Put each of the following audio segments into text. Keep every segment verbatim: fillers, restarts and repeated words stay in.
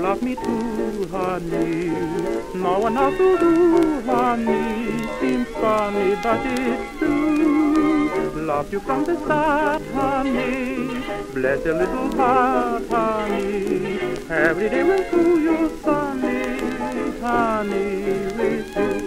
love me too, honey. No one else will do, honey. Seems funny, but it's true. Loved you from the start, honey. Bless your little heart, honey. Every day will through you, sunny, honey, with you.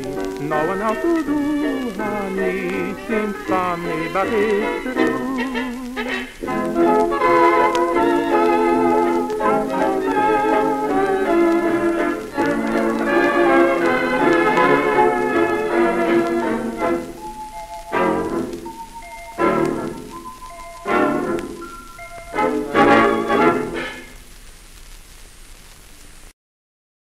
No one else will do, honey. Seems funny, but it's true.